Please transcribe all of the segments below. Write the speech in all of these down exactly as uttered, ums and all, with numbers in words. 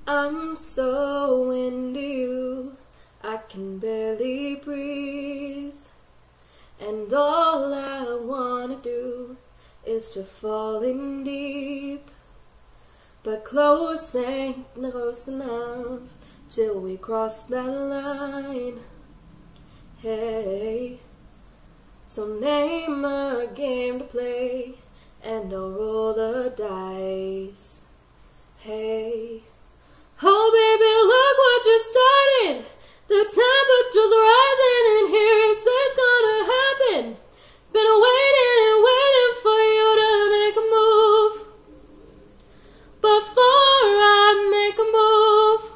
I'm so into you, I can barely breathe. And all I wanna do is to fall in deep. But close ain't close enough till we cross that line. Hey, so name a game to play and I'll roll the dice. Hey, oh baby, look what you started. The temperature's rising and here is this gonna happen. Been waiting and waiting for you to make a move. Before I make a move.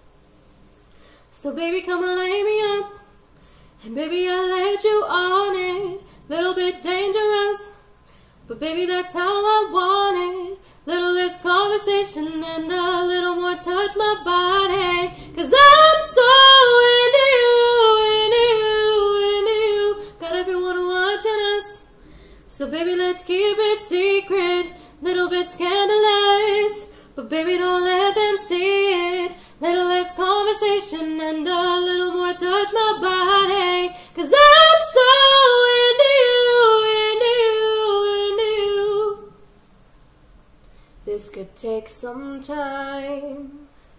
So baby, come and lay me up. And baby, I laid you on it. Little bit dangerous, but baby, that's how I want it. Little less conversation and a little more touch my body. Cause I'm so into you, into you, into you. Got everyone watching us. So baby, let's keep it secret. Little bit scandalous, but baby, don't let them see it. Little less conversation and a little more touch my body. Cause I'm so into you, into you, into you. This could take some time.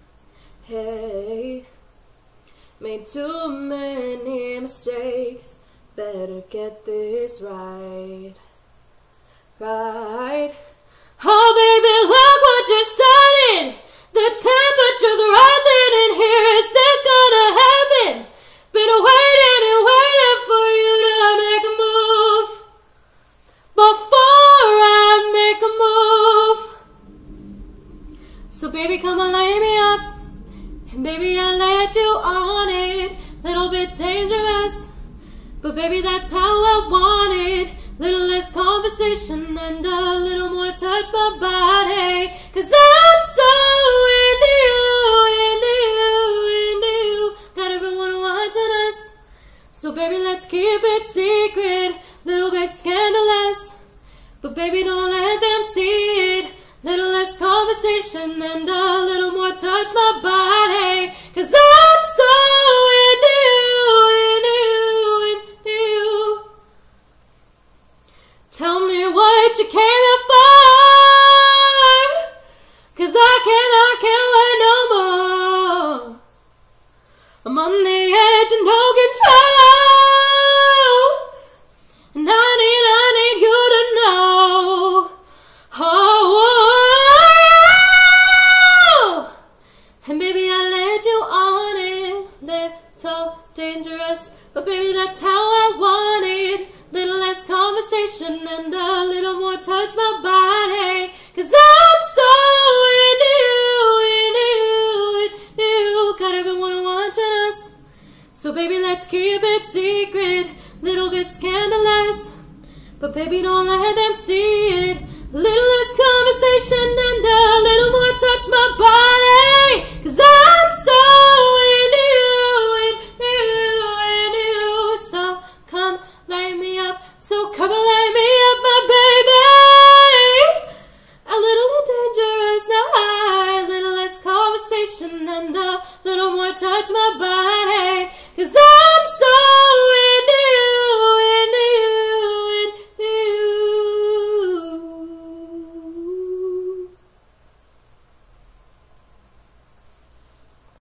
Hey, made too many mistakes. Better get this right, right. Oh baby, look what you started. The temperature's rising and here is this gonna happen. Been waiting and waiting for you to make a move. Before I make a move. So baby, come and lay me up. And baby, I let you on it. Little bit dangerous, but baby, that's how I want it. Little less conversation and a little more touch my body. Cause I'm so into you, into you, into you. Got everyone watching us. So baby, let's keep it secret. Little bit scandalous, but baby, don't let them see it. Little less conversation and a little more touch my body. Cause I'm so into you, into you, into you. Tell me what you came here for. Cause I cannot, can't wait no more. I'm on the edge and no control. And I need, I need you to know. Oh, oh, oh. And baby, I led you on it. Little dangerous, but baby, that's how I want it. Little less conversation and a little more touch my body. Cause I'm so into you, into you, into you. Got everyone watching us. So baby, let's keep it secret. Little bit scandalous, but baby, don't let them see it. Little less conversation